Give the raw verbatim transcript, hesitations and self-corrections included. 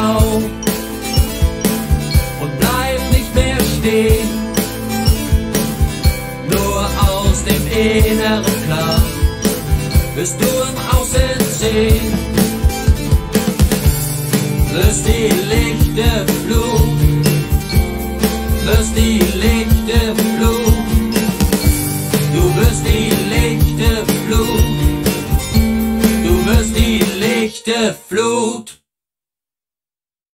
auf und bleib nicht mehr stehen. Nur aus dem Inneren klar wirst du im Außen sehen. Wirst die lichte Flut, wirst die lichte Flut, du wirst die lichte Flut, du wirst die lichte Flut.